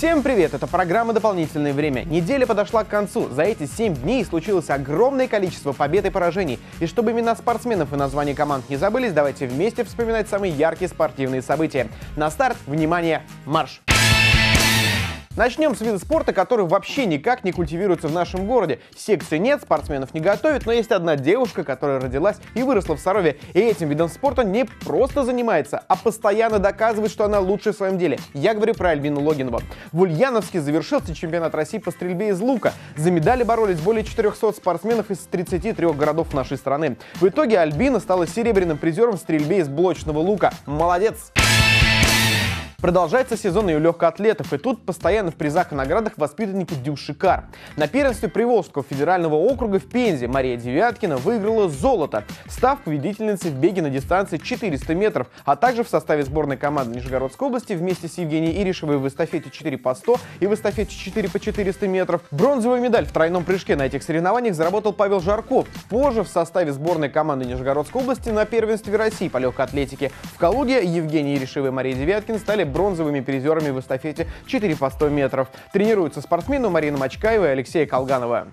Всем привет! Это программа «Дополнительное время». Неделя подошла к концу. За эти 7 дней случилось огромное количество побед и поражений. И чтобы имена спортсменов и названия команд не забылись, давайте вместе вспоминать самые яркие спортивные события. На старт, внимание, марш! Начнем с вида спорта, который вообще никак не культивируется в нашем городе. Секции нет, спортсменов не готовят, но есть одна девушка, которая родилась и выросла в Сарове. И этим видом спорта не просто занимается, а постоянно доказывает, что она лучше в своем деле. Я говорю про Альбину Логинову. В Ульяновске завершился чемпионат России по стрельбе из лука. За медали боролись более 400 спортсменов из 33 городов нашей страны. В итоге Альбина стала серебряным призером в стрельбе из блочного лука. Молодец! Продолжается сезон ее легкоатлетов, и тут постоянно в призах и наградах воспитанники Дюшикар. На первенстве Приволжского федерального округа в Пензе Мария Девяткина выиграла золото, став победительницей в беге на дистанции 400 метров, а также в составе сборной команды Нижегородской области вместе с Евгенией Иришевой в эстафете 4 по 100 и в эстафете 4 по 400 метров. Бронзовую медаль в тройном прыжке на этих соревнованиях заработал Павел Жарков. Позже в составе сборной команды Нижегородской области на первенстве России по легкой атлетике в Калуге Евгений Иришева и Мария Девяткина стали бронзовыми призерами в эстафете 4 по 100 метров. Тренируются спортсмены Марина Мачкаева и Алексея Колганова.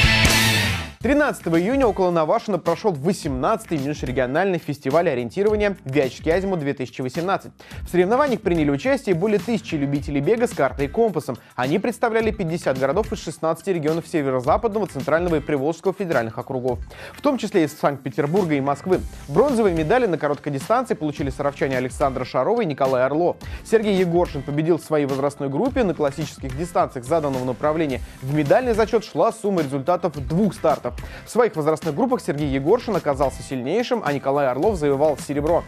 13 июня около Навашино прошел 18-й межрегиональный фестиваль ориентирования «Вятческий азимут-2018». В соревнованиях приняли участие более 1000 любителей бега с картой и компасом. Они представляли 50 городов из 16 регионов Северо-Западного, Центрального и Приволжского федеральных округов, в том числе из Санкт-Петербурга и Москвы. Бронзовые медали на короткой дистанции получили саровчане Александра Шарова и Николай Орлов. Сергей Егоршин победил в своей возрастной группе на классических дистанциях заданного направления. В медальный зачет шла сумма результатов 2 стартов. В своих возрастных группах Сергей Егоршин оказался сильнейшим, а Николай Орлов завоевал серебро.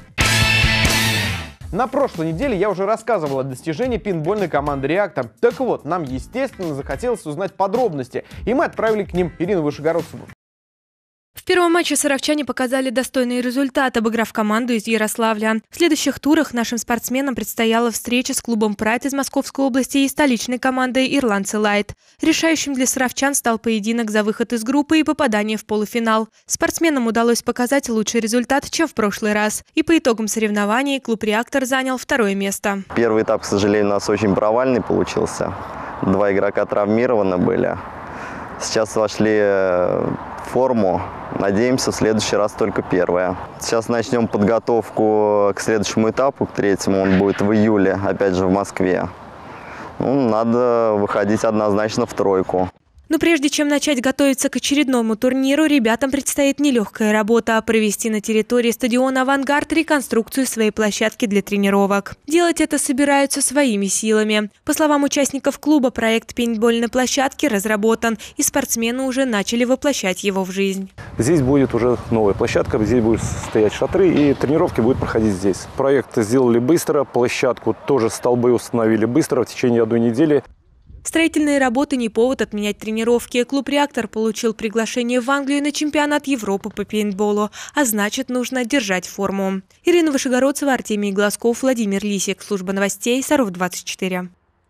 На прошлой неделе я уже рассказывал о достижении пейнтбольной команды «Реактор». Так вот, нам, естественно, захотелось узнать подробности, и мы отправили к ним Ирину Вышегородцеву. В первом матче саровчане показали достойный результат, обыграв команду из Ярославля. В следующих турах нашим спортсменам предстояла встреча с клубом «Прайд» из Московской области и столичной командой «Ирландцы Лайт». Решающим для саровчан стал поединок за выход из группы и попадание в полуфинал. Спортсменам удалось показать лучший результат, чем в прошлый раз. И по итогам соревнований клуб «Реактор» занял 2-е место. Первый этап, к сожалению, у нас очень провальный получился. 2 игрока травмированы были. Сейчас вошли в форму. Надеемся, в следующий раз только первое. Сейчас начнем подготовку к следующему этапу, к 3-му. Он будет в июле, опять же в Москве. Надо выходить однозначно в 3-ку. Но прежде чем начать готовиться к очередному турниру, ребятам предстоит нелегкая работа – провести на территории стадиона «Авангард» реконструкцию своей площадки для тренировок. Делать это собираются своими силами. По словам участников клуба, проект пейнтбольной площадки разработан, и спортсмены уже начали воплощать его в жизнь. Здесь будет уже новая площадка, здесь будут стоять шатры, и тренировки будут проходить здесь. Проект сделали быстро, площадку тоже, столбы установили быстро, в течение 1 недели. Строительные работы не повод отменять тренировки. Клуб «Реактор» получил приглашение в Англию на чемпионат Европы по пейнтболу, а значит, нужно держать форму. Ирина Вышегородцева, Артемий Глазков, Владимир Лисик. Служба новостей Саров-24.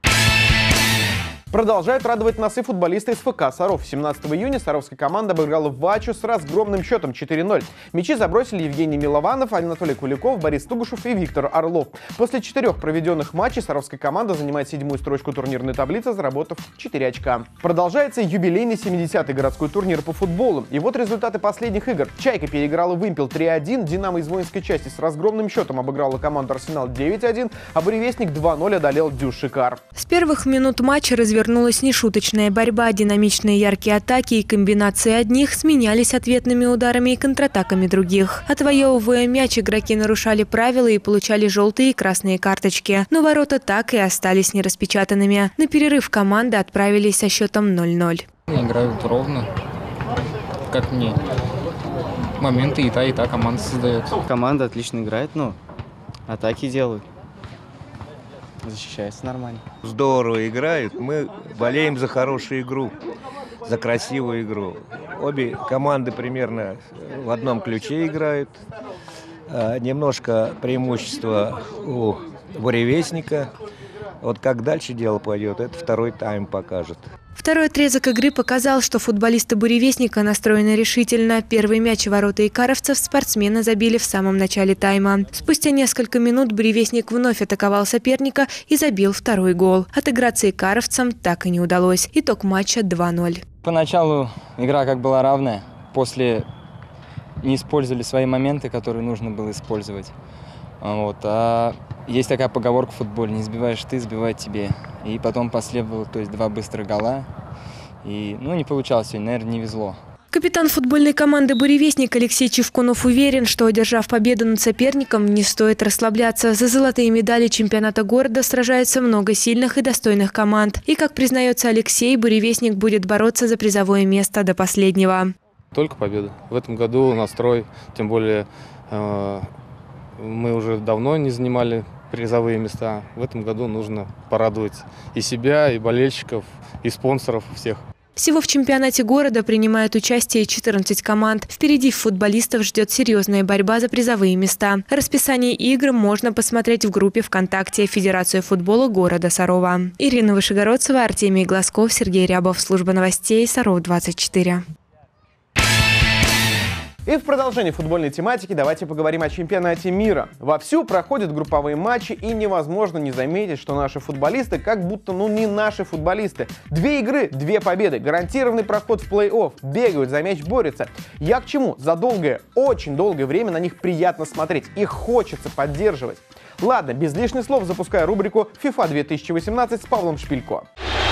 Продолжают радовать нас и футболисты из ФК «Саров». 17 июня саровская команда обыграла Вачу с разгромным счетом 4-0. Мячи забросили Евгений Милованов, Анатолий Куликов, Борис Тугушев и Виктор Орлов. После 4 проведенных матчей саровская команда занимает 7-ю строчку турнирной таблицы, заработав 4 очка. Продолжается юбилейный 70-й городской турнир по футболу. И вот результаты последних игр. «Чайка» переиграла «Вымпел» 3-1, «Динамо» из воинской части с разгромным счетом обыграла команду «Арсенал» 9-1, а «Буревестник» 2-0 одолел «Дюшикар». С первых минут матча развернулась нешуточная борьба. Динамичные яркие атаки и комбинации одних сменялись ответными ударами и контратаками других. Отвоевывая мяч, игроки нарушали правила и получали желтые и красные карточки. Но ворота так и остались нераспечатанными. На перерыв команды отправились со счетом 0-0. Играют ровно, как мне. Моменты и та команда создает. Команда отлично играет, атаки делают. Защищается нормально. Здорово играют. Мы болеем за хорошую игру, за красивую игру. Обе команды примерно в одном ключе играют. Немножко преимущество у «Буревестника». Вот как дальше дело пойдет, это 2-й тайм покажет. Второй отрезок игры показал, что футболисты «Буревестника» настроены решительно. Первый мяч в ворота икаровцев спортсмены забили в самом начале тайма. Спустя несколько минут «Буревестник» вновь атаковал соперника и забил второй гол. Отыграться икаровцам так и не удалось. Итог матча 2-0. Поначалу игра как была равная. После не использовали свои моменты, которые нужно было использовать. А есть такая поговорка в футболе: не сбиваешь ты, сбивает тебе. И потом последовало, два быстрых гола. И, не получалось сегодня, наверное, не везло. Капитан футбольной команды «Буревестник» Алексей Чевкунов уверен, что, одержав победу над соперником, не стоит расслабляться. За золотые медали чемпионата города сражается много сильных и достойных команд. И, как признается Алексей, «Буревестник» будет бороться за призовое место до последнего. Только победа. В этом году настрой, тем более мы уже давно не занимали призовые места. В этом году нужно порадовать и себя, и болельщиков, и спонсоров всех. Всего в чемпионате города принимают участие 14 команд. Впереди футболистов ждет серьезная борьба за призовые места. Расписание игр можно посмотреть в группе ВКонтакте Федерации футбола города Сарова. Ирина Вышегородцева, Артемий Глазков, Сергей Рябов. Служба новостей Саров 24. И в продолжении футбольной тематики давайте поговорим о чемпионате мира. Вовсю проходят групповые матчи, и невозможно не заметить, что наши футболисты как будто не наши футболисты. 2 игры, 2 победы, гарантированный проход в плей-офф, бегают, за мяч борются. Я к чему? За долгое, очень долгое время на них приятно смотреть, их хочется поддерживать. Ладно, без лишних слов запускаю рубрику FIFA 2018 с Павлом Шпилько.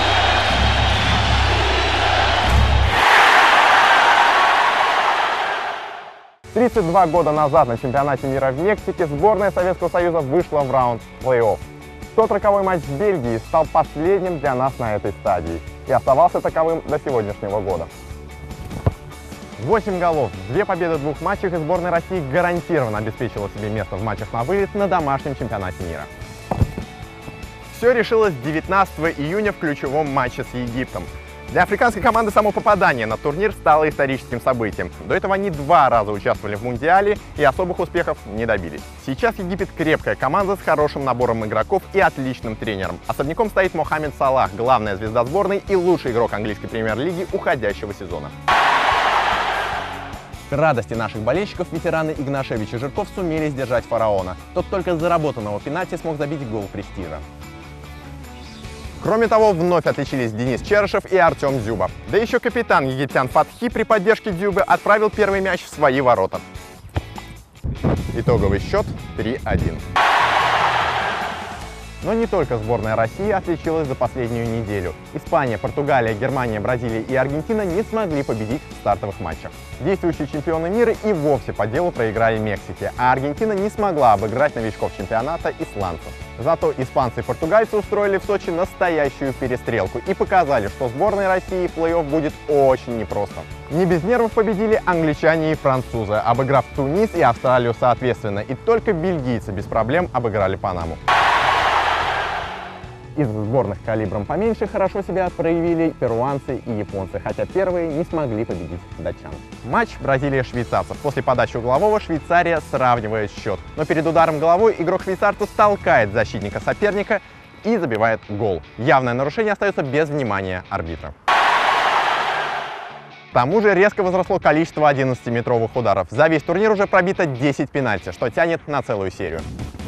«32 года назад на чемпионате мира в Мексике сборная Советского Союза вышла в раунд плей-офф. Тот роковой матч с Бельгией стал последним для нас на этой стадии и оставался таковым до сегодняшнего года. 8 голов, 2 победы в 2 матчах, и сборная России гарантированно обеспечила себе место в матчах на вылет на домашнем чемпионате мира. Все решилось 19 июня в ключевом матче с Египтом. Для африканской команды само попадание на турнир стало историческим событием. До этого они 2 раза участвовали в Мундиале и особых успехов не добились. Сейчас Египет крепкая команда с хорошим набором игроков и отличным тренером. Особняком стоит Мохаммед Салах, главная звезда сборной и лучший игрок английской премьер-лиги уходящего сезона. К радости наших болельщиков ветераны Игнашевич и Жирков сумели сдержать фараона. Тот только с заработанного пенальти смог забить гол престижа. Кроме того, вновь отличились Денис Черышев и Артем Дзюба. Да еще капитан египтян Фатхи при поддержке Дзюбы отправил первый мяч в свои ворота. Итоговый счет 3-1. Но не только сборная России отличилась за последнюю неделю. Испания, Португалия, Германия, Бразилия и Аргентина не смогли победить в стартовых матчах. Действующие чемпионы мира и вовсе по делу проиграли Мексике, а Аргентина не смогла обыграть новичков чемпионата исландцев. Зато испанцы и португальцы устроили в Сочи настоящую перестрелку и показали, что сборной России в плей-офф будет очень непросто. Не без нервов победили англичане и французы, обыграв Тунис и Австралию соответственно, и только бельгийцы без проблем обыграли Панаму. Из сборных калибром поменьше хорошо себя проявили перуанцы и японцы, хотя первые не смогли победить датчан. Матч Бразилия-швейцарцев. После подачи углового Швейцария сравнивает счет. Но перед ударом головой игрок швейцарцев толкает защитника соперника и забивает гол. Явное нарушение остается без внимания арбитра. К тому же резко возросло количество 11-метровых ударов. За весь турнир уже пробито 10 пенальти, что тянет на целую серию.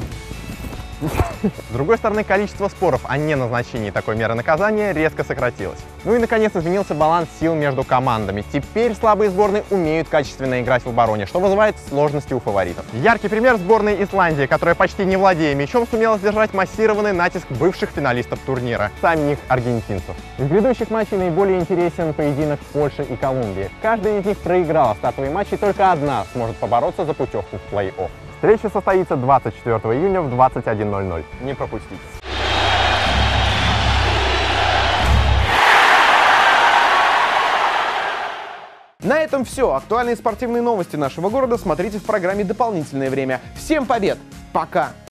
С другой стороны, количество споров о неназначении такой меры наказания резко сократилось. Ну и, наконец, изменился баланс сил между командами. Теперь слабые сборные умеют качественно играть в обороне, что вызывает сложности у фаворитов. Яркий пример сборной Исландии, которая, почти не владея мячом, сумела сдержать массированный натиск бывших финалистов турнира, самих аргентинцев. Из грядущих матчей наиболее интересен поединок Польши и Колумбии. Каждая из них проиграла стартовый матч, и только одна сможет побороться за путевку в плей-офф. Встреча состоится 24 июня в 21:00. Не пропустите. На этом все. Актуальные спортивные новости нашего города смотрите в программе «Дополнительное время». Всем побед! Пока!